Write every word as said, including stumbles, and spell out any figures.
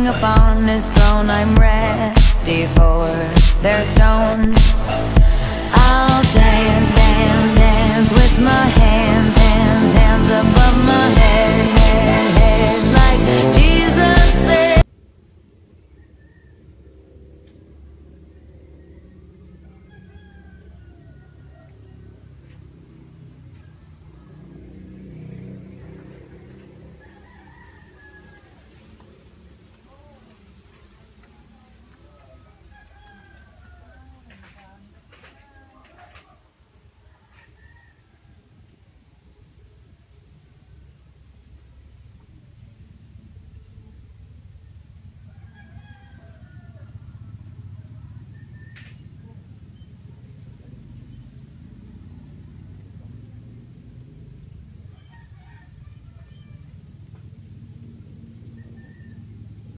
king upon his throne, I'm ready for their stones. I'll dance, dance, dance with my hands, hands, hands above my head, head, head, like